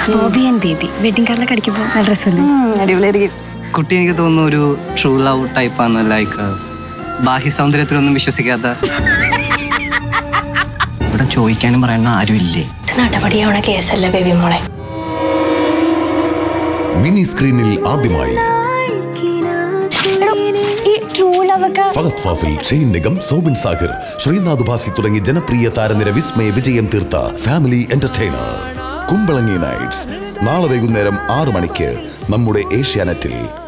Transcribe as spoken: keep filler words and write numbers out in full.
Bobby and Baby wedding കാർഡിലൊക്കെ അടിക്കുമ്പോൾ നല്ല ഡ്രസ്സല്ലേ? അടിപൊളിയായിരിക്കും. കുട്ടി എനിക്ക് തോന്നുന്നു ഒരു ട്രൂ ലവ് ടൈപ്പാണ്. ലൈക്ക് ബാഹ്യ സൗന്ദര്യത്തിലൊന്നും വിശ്വസിക്കാത്ത. ഇവിടെ ചോദിക്കാനും പറയാനും ആരും ഇല്ലേ? നടപടിയാവണ കേസല്ല ബേബി മോളെ. മിനി സ്ക്രീനിൽ ആദ്യമായി ഫഹദ്, ഫാസിൽ, നിഗം, സോബിൻ സാഹിർ, ശ്രീനാഥ് ഭാസി തുടങ്ങി ജനപ്രിയ താരനിര വിസ്മയ വിജയം തീർത്ത ഫാമിലി എന്റർടൈനർ കുമ്പളങ്ങി നൈറ്റ്സ് നാളെ വൈകുന്നേരം ആറ് മണിക്ക് നമ്മുടെ ഏഷ്യാനെറ്റിൽ.